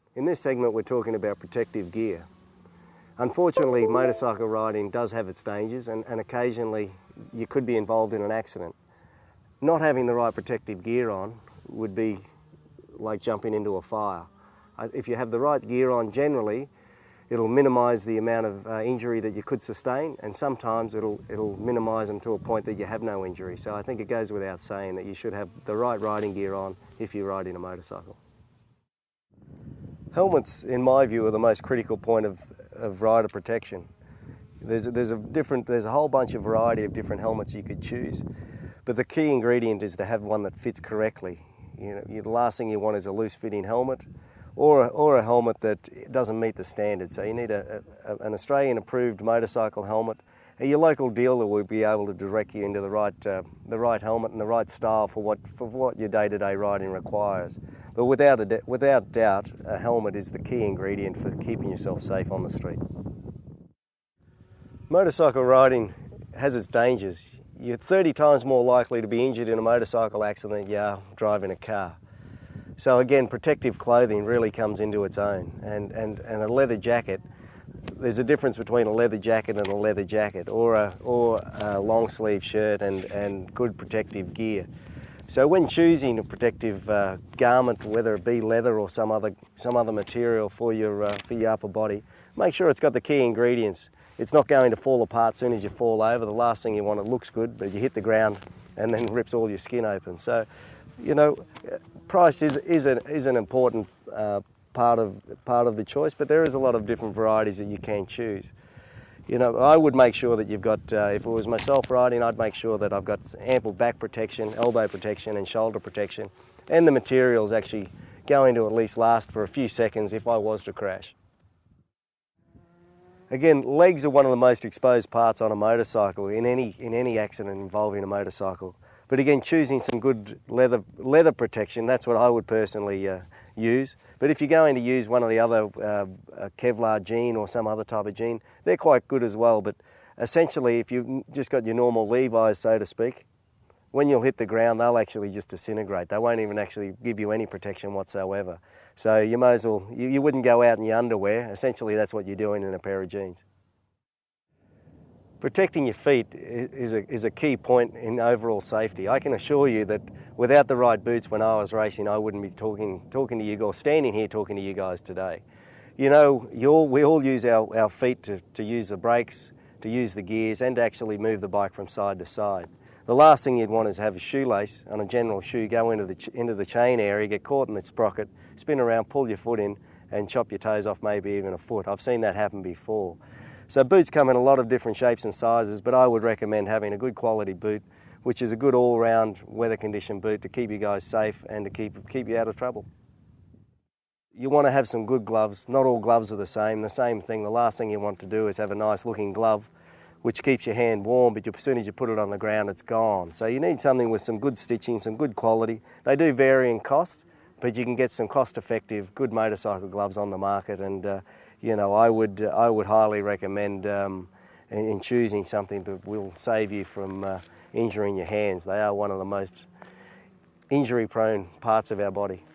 In this segment we're talking about protective gear. Unfortunately, motorcycle riding does have its dangers and occasionally you could be involved in an accident. Not having the right protective gear on would be like jumping into a fire. If you have the right gear on, generally it'll minimise the amount of injury that you could sustain, and sometimes it'll minimise them to a point that you have no injury. So I think it goes without saying that you should have the right riding gear on if you're riding a motorcycle. Helmets, in my view, are the most critical point of rider protection. There's a whole bunch of variety of different helmets you could choose, but the key ingredient is to have one that fits correctly. The last thing you want is a loose-fitting helmet, or a helmet that doesn't meet the standard. So you need an Australian-approved motorcycle helmet. Your local dealer will be able to direct you into the right helmet and the right style for what your day-to-day riding requires. But without doubt, a helmet is the key ingredient for keeping yourself safe on the street. Motorcycle riding has its dangers. You're 30 times more likely to be injured in a motorcycle accident than you are driving a car. So again, protective clothing really comes into its own, and a leather jacket. There's a difference between a leather jacket and a leather jacket, or a long sleeve shirt and good protective gear. So when choosing a protective garment, whether it be leather or some other material for your upper body, make sure it's got the key ingredients. It's not going to fall apart as soon as you fall over. The last thing you want, it looks good, but you hit the ground and then rips all your skin open. So, price is an important part of the choice, but there is a lot of different varieties that you can choose. I would make sure that you've got, if it was myself riding, I'd make sure that I've got ample back protection, elbow protection and shoulder protection, and the material's actually going to at least last for a few seconds if I was to crash. Again, legs are one of the most exposed parts on a motorcycle in any accident involving a motorcycle. But again, choosing some good leather protection, that's what I would personally use. But if you're going to use one of the other Kevlar jean or some other type of jean, they're quite good as well. But essentially, if you've just got your normal Levi's, so to speak, when you'll hit the ground, they'll actually just disintegrate. They won't even actually give you any protection whatsoever. So you might as well, you wouldn't go out in your underwear. Essentially, that's what you're doing in a pair of jeans. Protecting your feet is a key point in overall safety. I can assure you that without the right boots when I was racing, I wouldn't be talking to you or standing here talking to you guys today. We all use our feet to use the brakes, to use the gears, and to actually move the bike from side to side. The last thing you'd want is have a shoelace on a general shoe go into the chain area, get caught in the sprocket, spin around, pull your foot in, and chop your toes off, maybe even a foot. I've seen that happen before. So boots come in a lot of different shapes and sizes, but I would recommend having a good quality boot, which is a good all-round weather conditioned boot to keep you guys safe and to keep you out of trouble. You want to have some good gloves. Not all gloves are the same. The same thing, the last thing you want to do is have a nice looking glove which keeps your hand warm, but as soon as you put it on the ground, it's gone. So you need something with some good stitching, some good quality. They do vary in cost, but you can get some cost-effective, good motorcycle gloves on the market, and I would highly recommend in choosing something that will save you from injuring your hands. They are one of the most injury-prone parts of our body.